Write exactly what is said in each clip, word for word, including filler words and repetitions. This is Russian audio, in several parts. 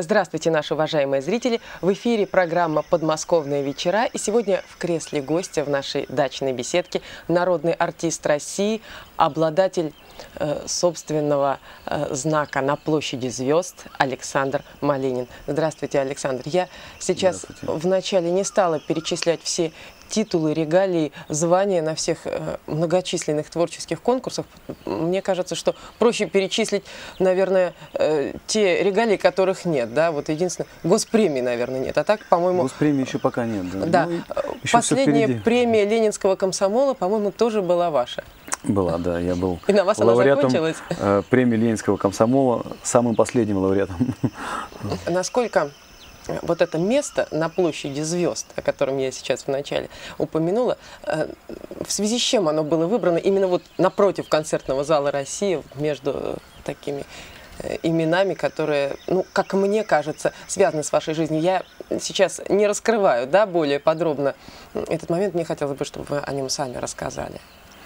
Здравствуйте, наши уважаемые зрители! В эфире программа «Подмосковные вечера». И сегодня в кресле гостя в нашей дачной беседке народный артист России, обладатель э, собственного э, знака на площади звезд Александр Малинин. Здравствуйте, Александр. Я сейчас вначале не стала перечислять все титулы, регалии, звания на всех э, многочисленных творческих конкурсах. Мне кажется, что проще перечислить, наверное, э, те регалии, которых нет. Да? Вот единственное, госпремии, наверное, нет. А так, по-моему... Госпремии еще пока нет. Да. Да. Ну, последняя премия Ленинского комсомола, по-моему, тоже была ваша. Была, да. Я был И на вас лауреатом она закончилась? э, премии Ленинского комсомола, самым последним лауреатом. Насколько... Вот это место на площади звезд, о котором я сейчас вначале упомянула, в связи с чем оно было выбрано именно вот напротив концертного зала «Россия», между такими именами, которые, ну, как мне кажется, связаны с вашей жизнью. Я сейчас не раскрываю, да, более подробно этот момент. Мне хотелось бы, чтобы вы о нем сами рассказали.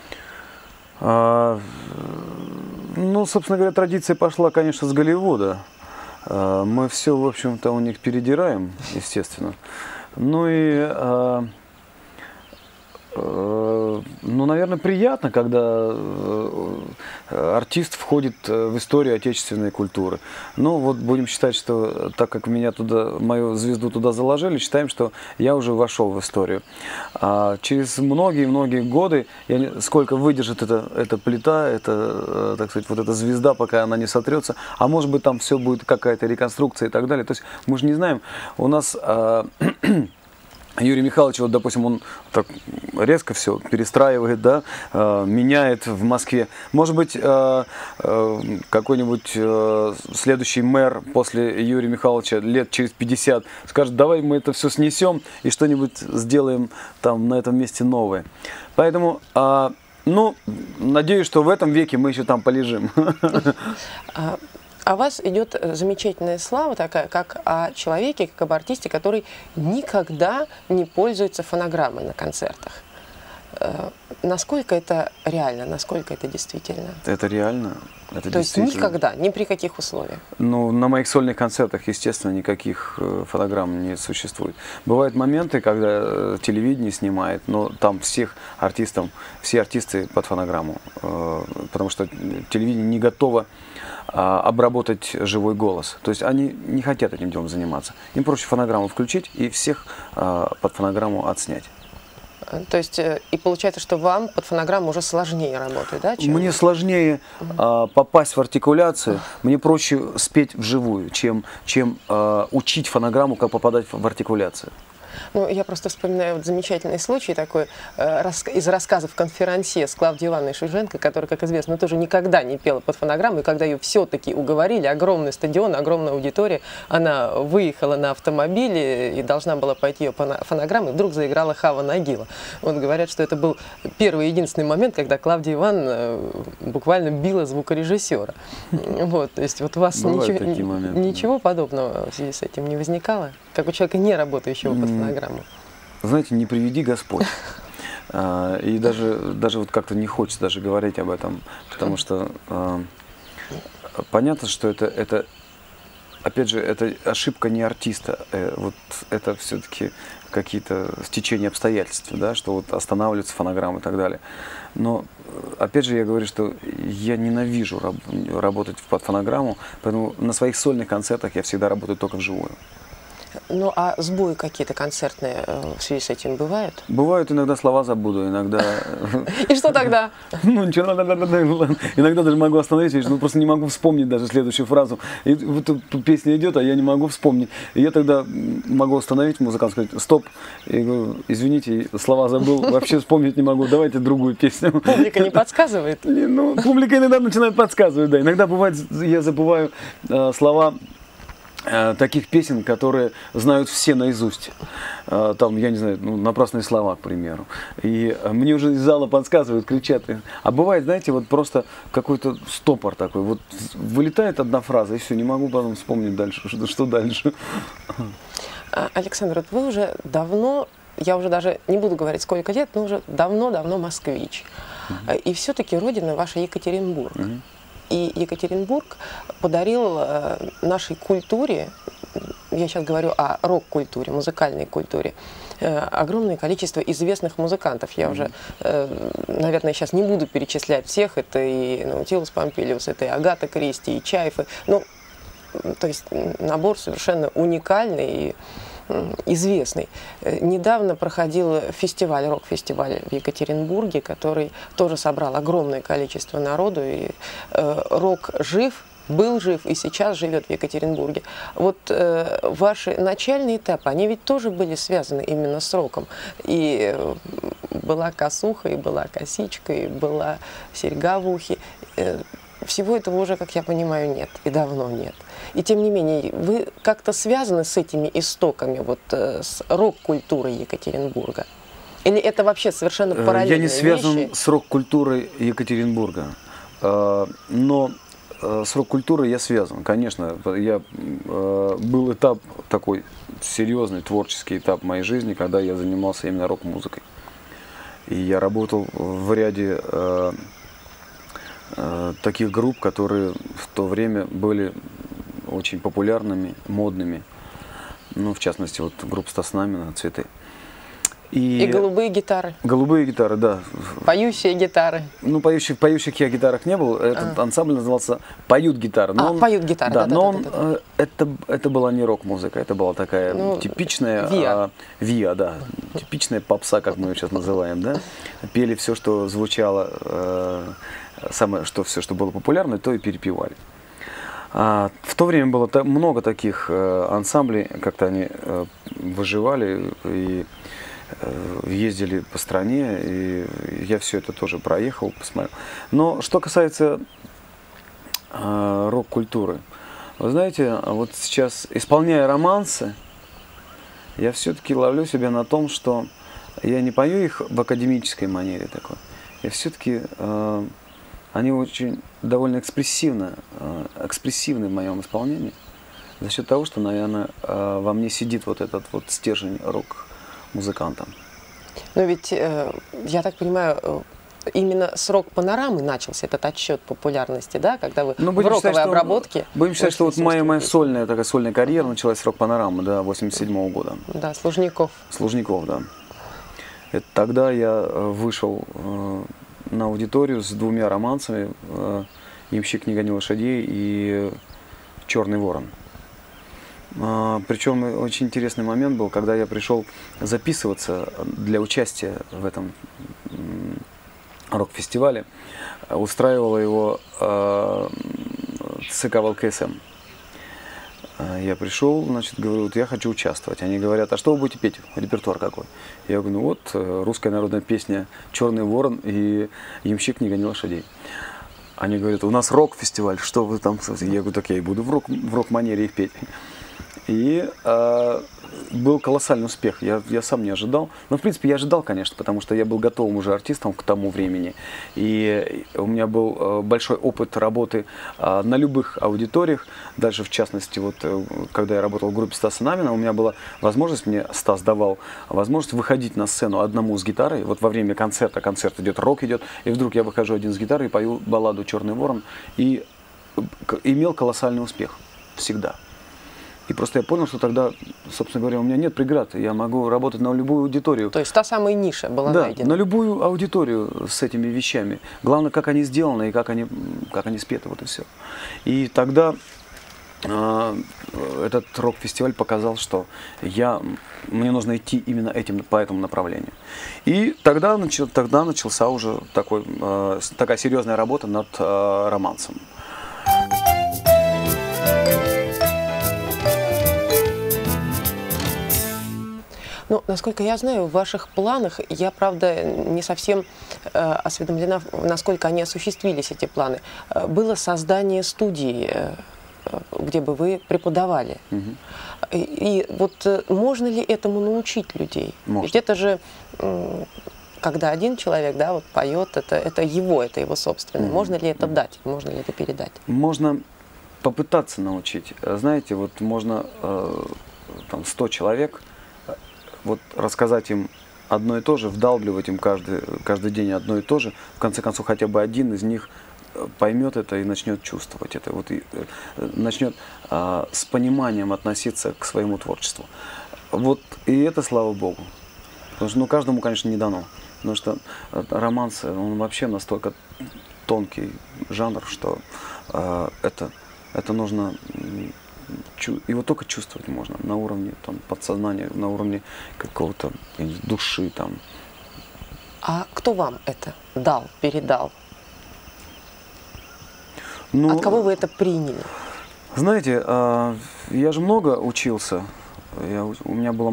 А, ну, собственно говоря, традиция пошла, конечно, с Голливуда. Мы все, в общем-то, у них передираем, естественно. Ну и, э, э, ну, наверное, приятно, когда артист входит в историю отечественной культуры. Ну, вот будем считать, что так как меня туда, мою звезду туда заложили, считаем, что я уже вошел в историю. А через многие-многие годы, я не, сколько выдержит эта, эта плита, эта, так сказать, вот эта звезда, пока она не сотрется, а может быть там все будет какая-то реконструкция и так далее. То есть мы же не знаем, у нас... А, Юрий Михайлович, вот, допустим, он так резко все перестраивает, да, э, меняет в Москве. Может быть, э, э, какой-нибудь э, следующий мэр после Юрия Михайловича лет через пятьдесят скажет: давай мы это все снесем и что-нибудь сделаем там на этом месте новое. Поэтому, э, ну, надеюсь, что в этом веке мы еще там полежим. О вас идет замечательная слава такая, как о человеке, как об артисте, который никогда не пользуется фонограммой на концертах. Насколько это реально, насколько это действительно? Это реально. Это То есть никогда, ни при каких условиях? Ну, на моих сольных концертах, естественно, никаких фонограмм не существует. Бывают моменты, когда телевидение снимает, но там всех артистов, все артисты под фонограмму, потому что телевидение не готово обработать живой голос. То есть они не хотят этим делом заниматься. Им проще фонограмму включить и всех под фонограмму отснять. То есть и получается, что вам под фонограмму уже сложнее работать, да? Чем... Мне сложнее а, попасть в артикуляцию, мне проще спеть вживую, чем, чем а, учить фонограмму, как попадать в артикуляцию. Ну, я просто вспоминаю вот замечательный случай такой э, рас, из рассказов конферансье с Клавдией Ивановной Шульженко, которая, как известно, тоже никогда не пела под фонограмму, и когда ее все-таки уговорили, огромный стадион, огромная аудитория, она выехала на автомобиле и должна была пойти ее по фонограмме, и вдруг заиграла Хава Нагила. Вот говорят, что это был первый и единственный момент, когда Клавдия Ивановна буквально била звукорежиссера. Вот, то есть вот у вас ничего, ничего подобного в связи с этим не возникало? Как у человека, не работающего под фонограмму? Знаете, не приведи Господь. И даже, даже вот как-то не хочется даже говорить об этом, потому что понятно, что это, это, опять же, это ошибка не артиста, вот это все-таки какие-то стечения обстоятельств, да, что вот останавливаются фонограммы и так далее. Но, опять же, я говорю, что я ненавижу раб работать под фонограмму, поэтому на своих сольных концертах я всегда работаю только вживую. Ну, а сбои какие-то концертные в связи с этим бывают? Бывают, иногда слова забуду, иногда... И что тогда? Ну, ничего, иногда даже могу остановиться, ну, просто не могу вспомнить даже следующую фразу. И вот тут песня идет, а я не могу вспомнить. И я тогда могу остановить музыканта, сказать: стоп. И говорю: извините, слова забыл, вообще вспомнить не могу, давайте другую песню. Публика не подсказывает? Ну, публика иногда начинает подсказывать, да. Иногда бывает, я забываю слова таких песен, которые знают все наизусть. Там, я не знаю, ну, напрасные слова, к примеру. И мне уже из зала подсказывают, кричат. А бывает, знаете, вот просто какой-то стопор такой. Вот вылетает одна фраза, и все, не могу потом вспомнить дальше, что, что дальше. Александр, вот вы уже давно, я уже даже не буду говорить, сколько лет, но уже давно-давно москвич. Uh-huh. И все-таки родина ваша Екатеринбург. Uh-huh. И Екатеринбург подарил нашей культуре я сейчас говорю о рок-культуре, музыкальной культуре, огромное количество известных музыкантов. Я уже, наверное, сейчас не буду перечислять всех. Это и Наутилус Помпилиус, это и Агата Кристи, и Чайфы. Ну, то есть набор совершенно уникальный и известный. Недавно проходил фестиваль, рок-фестиваль в Екатеринбурге, который тоже собрал огромное количество народу. И э, рок жив, был жив и сейчас живет в Екатеринбурге. Вот э, ваши начальные этапы, они ведь тоже были связаны именно с роком. И э, была косуха, и была косичка, и была серьга в ухе. Э, Всего этого уже, как я понимаю, нет, и давно нет. И тем не менее, вы как-то связаны с этими истоками, вот, с рок-культурой Екатеринбурга? Или это вообще совершенно параллельные Я не связан вещи? с рок-культурой Екатеринбурга, но с рок-культурой я связан, конечно. Я, был этап, такой серьезный творческий этап в моей жизни, когда я занимался именно рок-музыкой. И я работал в ряде таких групп, которые в то время были очень популярными, модными. Ну, в частности, вот группа Стаса Намина, «Цветы». И, и голубые гитары. Голубые гитары, да. Поющие гитары. Ну, поющих, поющих я гитарах не был. Этот а. ансамбль назывался «Поют гитары». Но а, он, «Поют гитары», да. да, но да, он, да, да, да. Это, это была не рок-музыка, это была такая ну, типичная... Виа. А, виа, да. Типичная попса, как мы ее сейчас называем, да. Пели все, что звучало, э, самое, что все, что было популярно, то и перепевали. А, в то время было та, много таких э, ансамблей, как-то они э, выживали и э, ездили по стране, и я все это тоже проехал, посмотрел. Но что касается э, рок-культуры, вы знаете, вот сейчас, исполняя романсы, я все-таки ловлю себя на том, что я не пою их в академической манере такой, я все-таки... Э, Они очень довольно экспрессивны, экспрессивны в моем исполнении, за счет того, что, наверное, во мне сидит вот этот вот стержень рок-музыканта. Но ведь, я так понимаю, именно с рок-панорамы начался этот отсчет популярности, да, когда вы ну, в роковой считать, обработке... Что, будем считать, что вот моя, моя сольная, такая сольная карьера началась с рок-панорамы, да, восемьдесят седьмого года. Да, Служников. Служников, да. Это тогда я вышел... на аудиторию с двумя романсами «Ямщик не гонил лошадей» и «Черный ворон». Причем очень интересный момент был, когда я пришел записываться для участия в этом рок-фестивале, устраивала его ЦК ВЛКСМ. Я пришел, значит, говорю, вот я хочу участвовать. Они говорят, а что вы будете петь? Репертуар какой? Я говорю, ну вот, русская народная песня «Черный ворон» и «Ямщик не гонил лошадей». Они говорят, у нас рок-фестиваль, что вы там? Я говорю, так я и буду в, рок, в рок-манере их петь. И э, был колоссальный успех, я, я сам не ожидал. Но, в принципе, я ожидал, конечно, потому что я был готовым уже артистом к тому времени. И у меня был э, большой опыт работы э, на любых аудиториях. Дальше, в частности, вот, э, когда я работал в группе Стаса Намина, у меня была возможность, мне Стас давал возможность выходить на сцену одному с гитарой. Вот во время концерта, концерт идет, рок идет, и вдруг я выхожу один с гитарой и пою балладу «Черный ворон». И имел колоссальный успех всегда. И просто я понял, что тогда, собственно говоря, у меня нет преград. Я могу работать на любую аудиторию. То есть та самая ниша была да, найдена? На любую аудиторию с этими вещами. Главное, как они сделаны и как они, как они спеты, вот и все. И тогда э, этот рок-фестиваль показал, что я, мне нужно идти именно этим, по этому направлению. И тогда, начал, тогда начался уже такой, э, такая серьезная работа над э, романсом. Ну, насколько я знаю, в ваших планах, я, правда, не совсем э, осведомлена, насколько они осуществились, эти планы, э, было создание студии, э, где бы вы преподавали. Угу. И, и вот э, можно ли этому научить людей? Можно. Ведь это же, э, когда один человек, да, вот поет, это, это его, это его собственное. Угу. Можно ли это угу. дать, можно ли это передать? Можно попытаться научить. Знаете, вот можно э, там сто человек... Вот рассказать им одно и то же, вдалбливать им каждый, каждый день одно и то же, в конце концов, хотя бы один из них поймет это и начнет чувствовать это, вот, и, начнет а, с пониманием относиться к своему творчеству. Вот, и это слава Богу. Потому что ну, каждому, конечно, не дано. Потому что романс, он вообще настолько тонкий жанр, что а, это, это нужно... Его только чувствовать можно на уровне там, подсознания, на уровне какого-то души. Там. А кто вам это дал, передал? Ну, От кого вы это приняли? Знаете, я же много учился. Я, у меня было,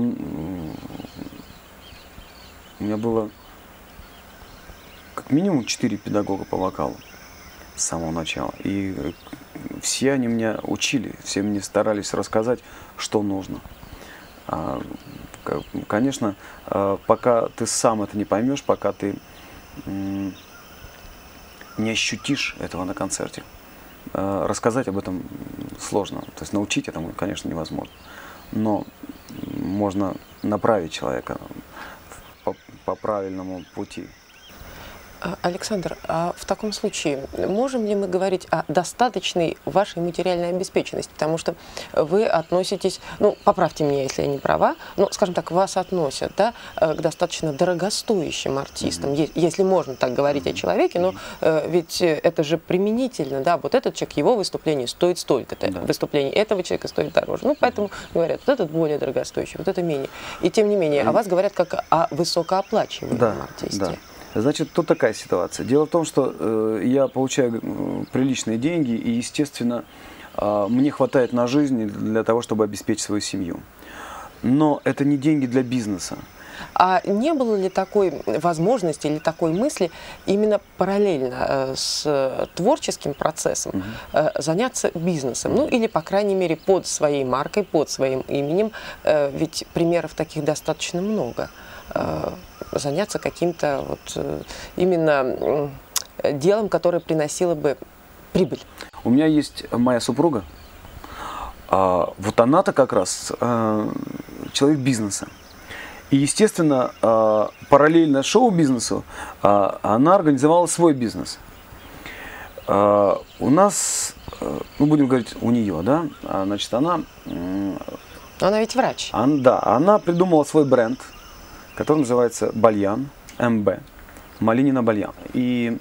у меня было как минимум четыре педагога по вокалу с самого начала. И все они меня учили, все мне старались рассказать, что нужно. Конечно, пока ты сам это не поймешь, пока ты не ощутишь этого на концерте, рассказать об этом сложно. То есть научить этому, конечно, невозможно. Но можно направить человека по, по правильному пути. Александр, а в таком случае можем ли мы говорить о достаточной вашей материальной обеспеченности? Потому что вы относитесь, ну, поправьте меня, если я не права, но, скажем так, вас относят, да, к достаточно дорогостоящим артистам, mm-hmm. если можно так говорить mm-hmm. о человеке, но э, ведь это же применительно, да, вот этот человек, его выступление стоит столько-то, yeah. выступление этого человека стоит дороже. Ну, поэтому mm-hmm. говорят, вот этот более дорогостоящий, вот это менее. И тем не менее, mm-hmm. о вас говорят как о высокооплачиваемом да, артисте. Да. Значит, тут такая ситуация. Дело в том, что э, я получаю э, приличные деньги, и, естественно, э, мне хватает на жизнь для того, чтобы обеспечить свою семью. Но это не деньги для бизнеса. А не было ли такой возможности или такой мысли именно параллельно э, с творческим процессом э, заняться бизнесом? Ну, или, по крайней мере, под своей маркой, под своим именем, э, ведь примеров таких достаточно много. Э, заняться каким-то вот именно делом, которое приносило бы прибыль. У меня есть моя супруга, а вот она-то как раз а, человек бизнеса. И, естественно, а, параллельно шоу-бизнесу а, она организовала свой бизнес. А, у нас, ну будем говорить, у нее, да, значит, она... Она ведь врач. Она, да, она придумала свой бренд, который называется Бальян, эм бэ, Малинина Бальян. И,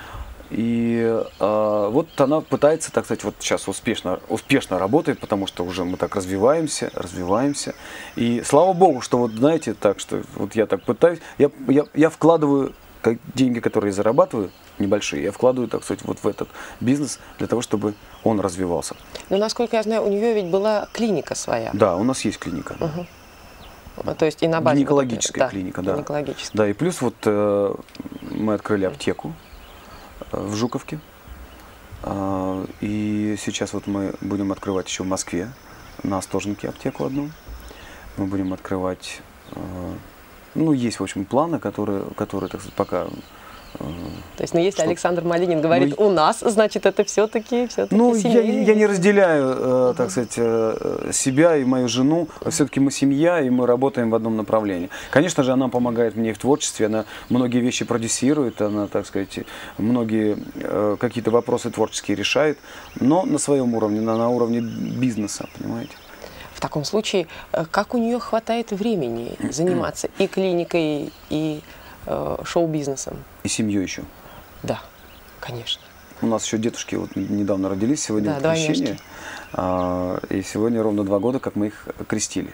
и э, вот она пытается, так сказать, вот сейчас успешно, успешно работает, потому что уже мы так развиваемся, развиваемся. И слава Богу, что вот знаете, так что вот я так пытаюсь, я, я, я вкладываю как, деньги, которые я зарабатываю, небольшие, я вкладываю, так сказать, вот в этот бизнес для того, чтобы он развивался. Но, насколько я знаю, у нее ведь была клиника своя. Да, у нас есть клиника. Угу. То есть и на базе гинекологическая вот, клиника, да. да. Гинекологическая. Да, и плюс вот э, мы открыли аптеку э, в Жуковке. Э, и сейчас вот мы будем открывать еще в Москве, на Остоженке аптеку одну. Мы будем открывать, э, ну, есть, в общем, планы, которые, которые так сказать, пока... То есть, ну, если что... Александр Малинин говорит ну, «у нас», значит, это все-таки все-таки Ну, я, я не разделяю, uh-huh. так сказать, себя и мою жену. Все-таки мы семья, и мы работаем в одном направлении. Конечно же, она помогает мне в творчестве, она многие вещи продюсирует, она, так сказать, многие какие-то вопросы творческие решает, но на своем уровне, на, на уровне бизнеса, понимаете? В таком случае, как у нее хватает времени заниматься и клиникой, и шоу-бизнесом? И семьей еще. Да, конечно. У нас еще детушки вот недавно родились, сегодня да, крещение. А, и сегодня ровно два года, как мы их крестили.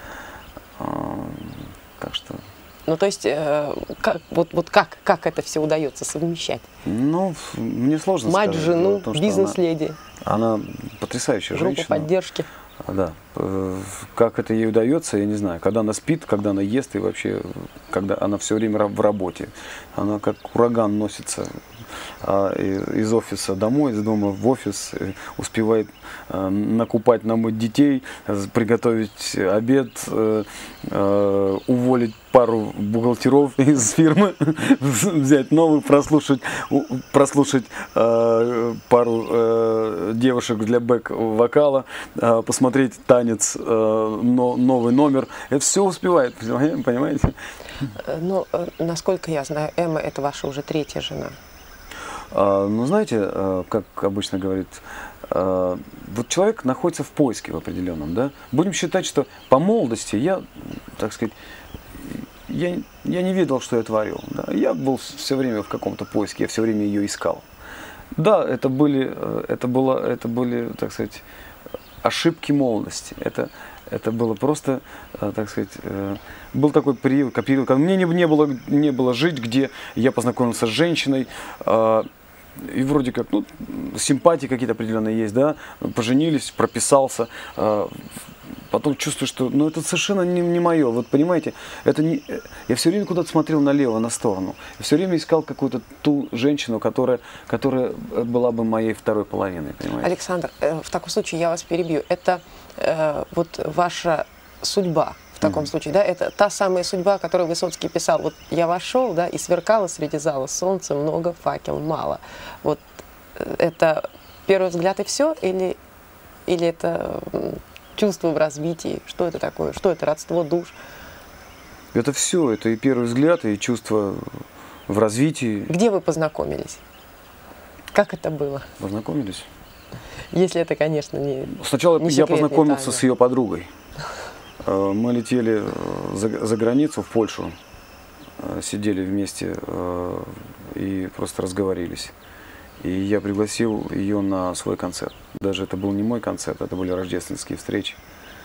А, так что... Ну, то есть, э, как, вот, вот как, как это все удается совмещать? Ну, мне сложно Мать, сказать. жену, том, бизнес-леди. Она, она потрясающая Группа женщина. поддержки. Да. Как это ей удается, я не знаю. Когда она спит, когда она ест, и вообще, когда она все время в работе. Она как ураган носится из офиса домой, из дома в офис, успевает накупать, намыть детей, приготовить обед, уволить пару бухгалтеров из фирмы, взять новых, прослушать, прослушать пару девушек для бэк-вокала, посмотреть танец, новый номер. Это все успевает, понимаете? Ну, насколько я знаю, Эмма – это ваша уже третья жена. А, ну, знаете, а, как обычно говорит, а, вот человек находится в поиске в определенном, да. Будем считать, что по молодости я, так сказать, я, я не видел, что я творил. Да? Я был все время в каком-то поиске, я все время ее искал. Да, это были, это было, это были, так сказать, ошибки молодости. Это, это было просто, так сказать, был такой период, период когда мне не, не, было, не было жить, где я познакомился с женщиной, и вроде как, ну, симпатии какие-то определенные есть, да, поженились, прописался, потом чувствую, что, ну, это совершенно не, не мое. Вот понимаете, это не, я все время куда-то смотрел налево, на сторону. Я все время искал какую-то ту женщину, которая, которая была бы моей второй половиной, понимаете? Александр, в таком случае я вас перебью. Это э, вот ваша судьба. В таком mm-hmm. случае, да, это та самая судьба, которую Высоцкий писал. Вот я вошел, да, и сверкало среди зала солнце, много, факел мало. Вот это первый взгляд и все, или, или это чувство в развитии? Что это такое? Что это, родство душ? Это все, это и первый взгляд, и чувство в развитии. Где вы познакомились? Как это было? Познакомились? Если это, конечно, не Сначала не я познакомился тайна. с ее подругой. Мы летели за, за границу, в Польшу, сидели вместе и просто разговорились. И я пригласил ее на свой концерт. Даже это был не мой концерт, это были рождественские встречи.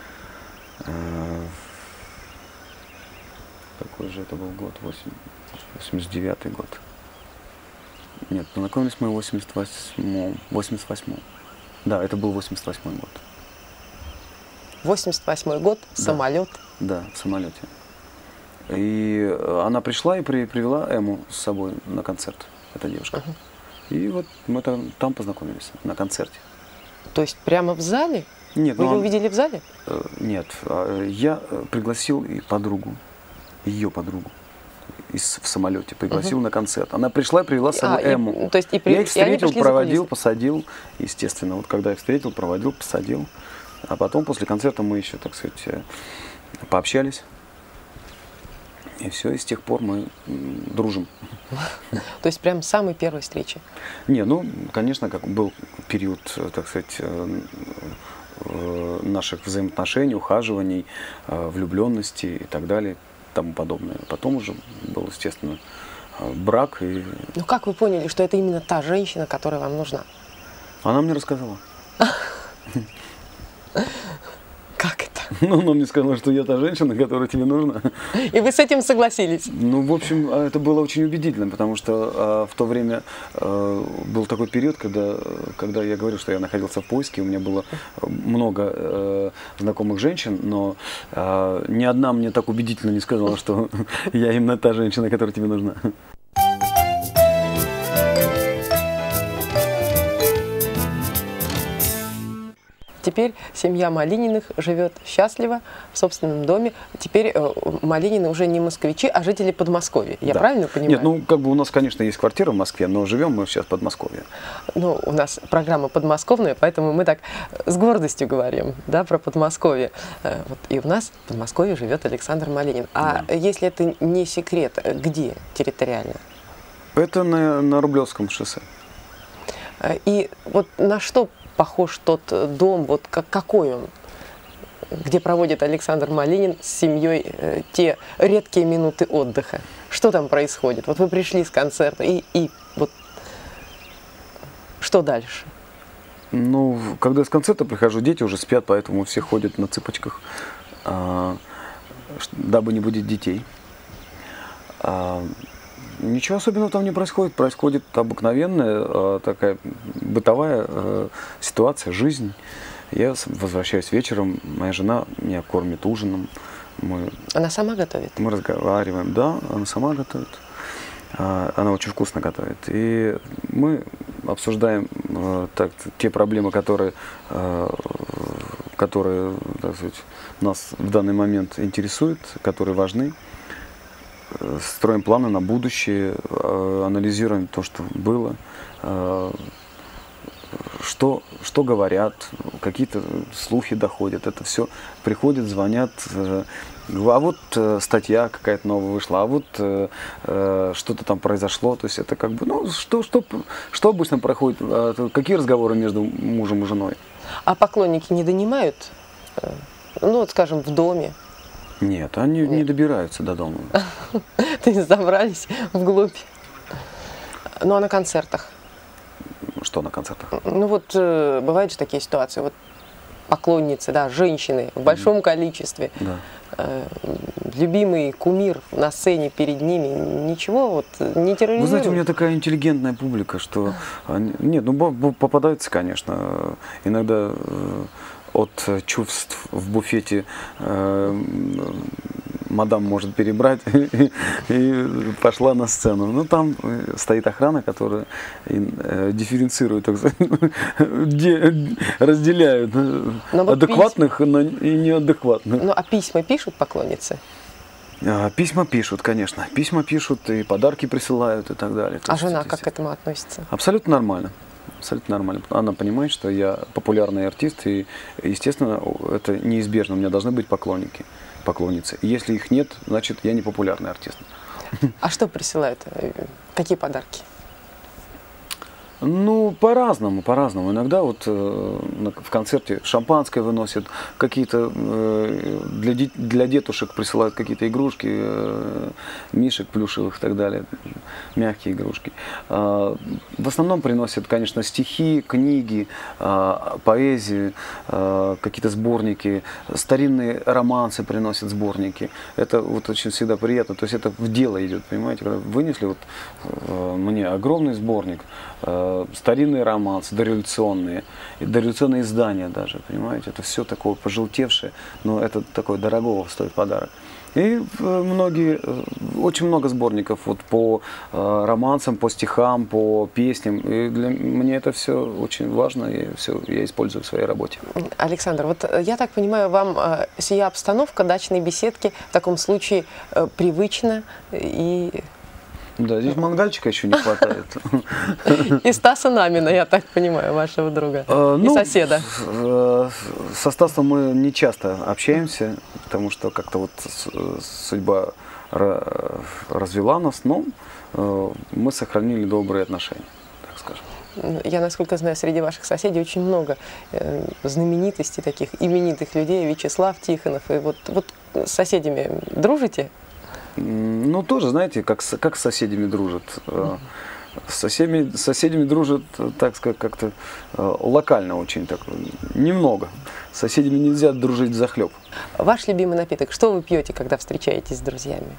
Какой же это был год? восемьдесят девятый год. Нет, познакомились мы в восемьдесят восьмом. восемьдесят восьмом. Да, это был восемьдесят восьмой год. восемьдесят восьмой год, да. самолет. Да, в самолете. И она пришла и при, привела Эму с собой на концерт, эта девушка. Uh-huh. И вот мы там, там познакомились, на концерте. То есть прямо в зале? Нет. Вы ну, ее увидели в зале? Нет, я пригласил и подругу, ее подругу. Из, в самолете, пригласил uh-huh. на концерт. Она пришла и привела с собой а, Эму. И, то есть и при... Я их встретил, проводил, посадил, естественно. Вот когда я встретил, проводил, посадил. А потом, после концерта, мы еще, так сказать, пообщались. И все, и с тех пор мы дружим. То есть прям с самой первой встречи? Не, ну, конечно, как был период, так сказать, наших взаимоотношений, ухаживаний, влюбленности и так далее, и тому подобное. Потом уже был, естественно, брак. И... Ну, как вы поняли, что это именно та женщина, которая вам нужна? Она мне рассказала. Как это? Ну, она мне сказала, что я та женщина, которая тебе нужна. И вы с этим согласились? Ну, в общем, это было очень убедительно, потому что а, в то время а, был такой период, когда, когда я говорил, что я находился в поиске, у меня было много а, знакомых женщин, но а, ни одна мне так убедительно не сказала, что я именно та женщина, которая тебе нужна. Теперь семья Малининых живет счастливо в собственном доме. Теперь э, Малинины уже не москвичи, а жители Подмосковья. Я да. правильно понимаю? Нет, ну как бы у нас, конечно, есть квартира в Москве, но живем мы сейчас в Подмосковье. Ну, у нас программа подмосковная, поэтому мы так с гордостью говорим, да, про Подмосковье. Э, вот, и у нас в Подмосковье живет Александр Малинин. А да. если это не секрет, где территориально? Это на, на Рублевском шоссе. И вот на что похож тот дом, вот как, какой он, где проводит Александр Малинин с семьей э, те редкие минуты отдыха? Что там происходит? Вот вы пришли с концерта, и, и вот что дальше? Ну, когда я с концерта прихожу, дети уже спят, поэтому все ходят на цыпочках, а, дабы не будить детей. А, Ничего особенного там не происходит. Происходит обыкновенная э, такая бытовая э, ситуация, жизнь. Я возвращаюсь вечером, моя жена меня кормит ужином. Мы, она сама готовит? Мы разговариваем, да, она сама готовит. Э, она очень вкусно готовит. И мы обсуждаем э, так, те проблемы, которые, э, которые, так сказать, нас в данный момент интересуют, которые важны. Строим планы на будущее, анализируем то, что было, что, что говорят, какие-то слухи доходят, это все приходят, звонят, э, а вот э, статья какая-то новая вышла, а вот э, э, что-то там произошло, то есть это как бы, ну, что, что, что обычно проходит, э, какие разговоры между мужем и женой? А поклонники не донимают, э, ну, вот, скажем, в доме? Нет, они Нет. не добираются до дома. То есть забрались вглубь. Ну, а на концертах? Что на концертах? Ну, вот э, бывают же такие ситуации, вот поклонницы, да, женщины в большом mm-hmm. количестве, да. э, любимый кумир на сцене перед ними, ничего вот не терроризирует? Вы знаете, у меня такая интеллигентная публика, что... Они... Нет, ну, попадаются, конечно, иногда... От чувств в буфете э, мадам может перебрать и, и пошла на сцену. Ну, там стоит охрана, которая э, дифференцирует, так сказать, разделяет адекватных письма... и неадекватных. Ну, а письма пишут поклонницы? Письма пишут, конечно. Письма пишут, и подарки присылают, и так далее. А жена как к этому относится? Абсолютно нормально. Абсолютно нормально. Она понимает, что я популярный артист, и, естественно, это неизбежно. У меня должны быть поклонники, поклонницы. И если их нет, значит, я не популярный артист. А что присылают? Какие подарки? Ну, по-разному, по-разному. Иногда вот э, в концерте шампанское выносят, какие-то э, для, для детушек присылают какие-то игрушки, э, мишек плюшевых и так далее, мягкие игрушки. Э, в основном приносят, конечно, стихи, книги, э, поэзию, э, какие-то сборники, старинные романсы приносят сборники. Это вот очень всегда приятно, то есть это в дело идет, понимаете, когда вынесли вот э, мне огромный сборник, старинные романсы, дореволюционные, дореволюционные издания даже, понимаете, это все такое пожелтевшее, но это такой дорогого стоит подарок. И многие, очень много сборников вот по романсам, по стихам, по песням. И для мне это все очень важно, и все я использую в своей работе. Александр, вот я так понимаю, вам сия обстановка дачной беседки в таком случае привычна и... Да, здесь мангальчика еще не хватает. И Стаса Намина, я так понимаю, вашего друга, а, и ну, соседа. Со Стасом мы не часто общаемся, потому что как-то вот судьба развела нас, но мы сохранили добрые отношения, так скажем. Я, насколько знаю, среди ваших соседей очень много знаменитостей, таких именитых людей, Вячеслав Тихонов. И вот, вот с соседями дружите? Ну, тоже, знаете, как, как с соседями дружат. С соседями, с соседями дружат, так сказать, как-то локально очень, так, немного. С соседями нельзя дружить взахлеб. Ваш любимый напиток, что вы пьете, когда встречаетесь с друзьями?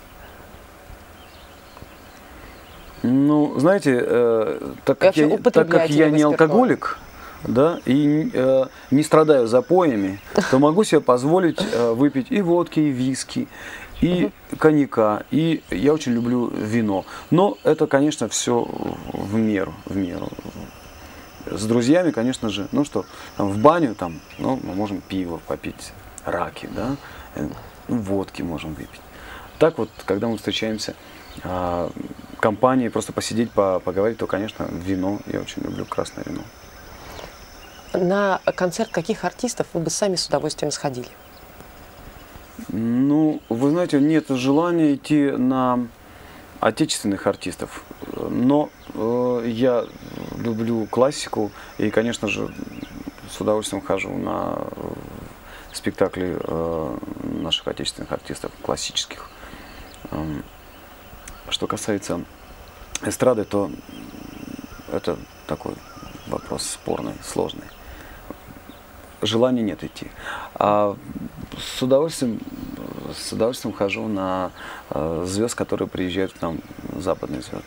Ну, знаете, э, так, как я, так как я не алкоголик, да, и э, не страдаю запоями, то могу себе позволить э, выпить и водки, и виски, и коньяка, и я очень люблю вино. Но это, конечно, все в меру, в меру. С друзьями, конечно же, ну что, там, в баню, там, ну, мы можем пиво попить, раки, да, ну, водки можем выпить. Так вот, когда мы встречаемся э, компанией, просто посидеть, по, поговорить, то, конечно, вино, я очень люблю красное вино. На концерт каких артистов вы бы сами с удовольствием сходили? Ну, вы знаете, нет желания идти на отечественных артистов, но э, я люблю классику и, конечно же, с удовольствием хожу на спектакли э, наших отечественных артистов, классических. Э, что касается эстрады, то это такой вопрос спорный, сложный. Желания нет идти. А с удовольствием, с удовольствием хожу на э, звезд, которые приезжают к нам, западные звезды.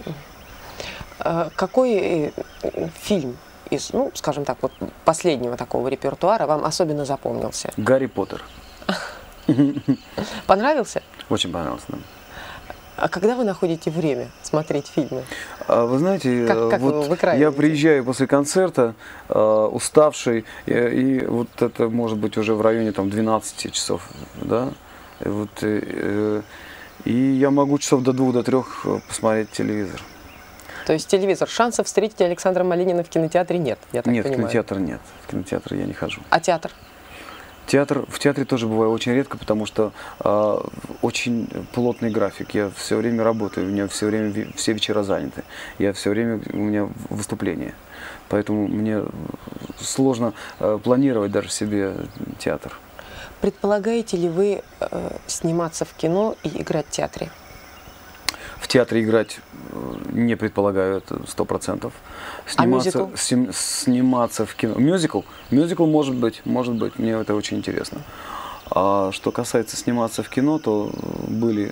Какой фильм из, ну, скажем так, вот последнего такого репертуара вам особенно запомнился? Гарри Поттер. Понравился? Очень понравился, да. А когда вы находите время смотреть фильмы? Вы знаете, как, как вот вы я приезжаю после концерта, э, уставший, и, и вот это может быть уже в районе там, двенадцати часов, да, и, вот, э, и я могу часов до двух, до трех посмотреть телевизор. То есть телевизор. Шансов встретить Александра Малинина в кинотеатре нет, я так нет, понимаю? в кинотеатр нет. В кинотеатр я не хожу. А театр? Театр, в театре тоже бываю очень редко, потому что э, очень плотный график. Я все время работаю, у меня все время все вечера заняты. Я все время, у меня выступления. Поэтому мне сложно э, планировать даже себе театр. Предполагаете ли вы э, сниматься в кино и играть в театре? В театре играть не предполагаю, это сто процентов. Сниматься, а сни, сниматься в кино. Мюзикл? Мюзикл может быть, может быть, мне это очень интересно. А что касается сниматься в кино, то были,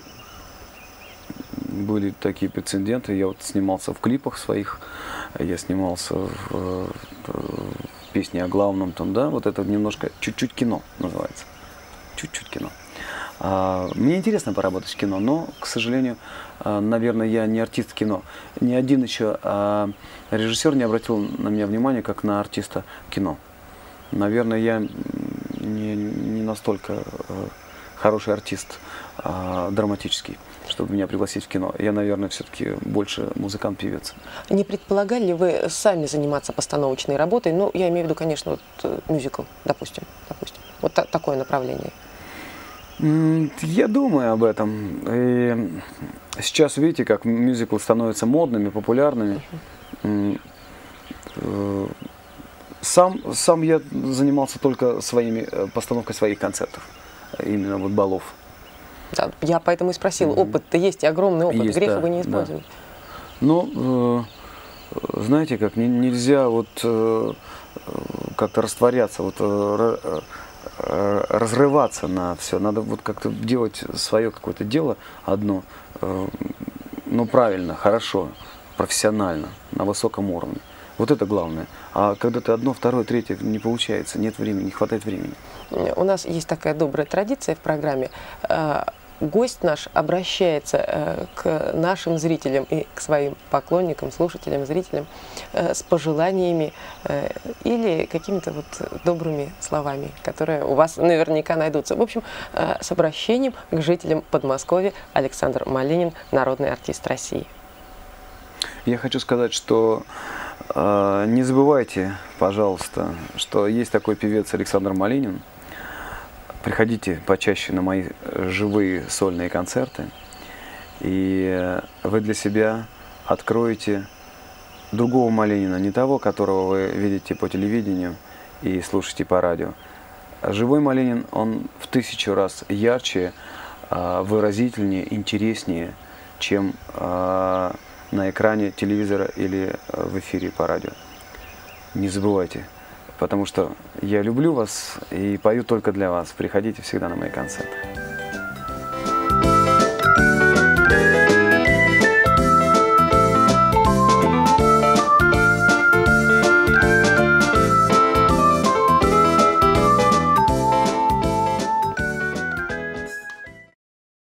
были такие прецеденты. Я вот снимался в клипах своих, я снимался в, в песне о главном, там, да, вот это немножко, чуть-чуть кино называется. Чуть-чуть кино. Мне интересно поработать в кино, но, к сожалению, наверное, я не артист кино. Ни один еще режиссер не обратил на меня внимания, как на артиста кино. Наверное, я не, не настолько хороший артист драматический, чтобы меня пригласить в кино. Я, наверное, все-таки больше музыкант-певец. Не предполагали ли вы сами заниматься постановочной работой? Ну, я имею в виду, конечно, вот, мюзикл, допустим, допустим. Вот та такое направление. Я думаю об этом. И сейчас видите, как мюзиклы становятся модными, популярными. Сам, сам я занимался только своими, постановкой своих концертов, именно вот балов. Да, я поэтому и спросил, mm-hmm. опыт-то есть, и огромный опыт, есть, грех да, его не использовать. Да. Ну, э, знаете, как не, нельзя вот э, как-то растворяться, вот э, разрываться на все. Надо вот как-то делать свое какое-то дело одно, э, ну правильно, хорошо, профессионально, на высоком уровне. Вот это главное. А когда ты одно, второе, третье не получается, нет времени, не хватает времени. У нас есть такая добрая традиция в программе. Гость наш обращается к нашим зрителям и к своим поклонникам, слушателям, зрителям с пожеланиями или какими-то вот добрыми словами, которые у вас наверняка найдутся. В общем, с обращением к жителям Подмосковья Александр Малинин, народный артист России. Я хочу сказать, что э, не забывайте, пожалуйста, что есть такой певец Александр Малинин. Приходите почаще на мои живые сольные концерты, и вы для себя откроете другого Малинина, не того, которого вы видите по телевидению и слушаете по радио. Живой Малинин, он в тысячу раз ярче, выразительнее, интереснее, чем на экране телевизора или в эфире по радио. Не забывайте, потому что я люблю вас и пою только для вас. Приходите всегда на мои концерты.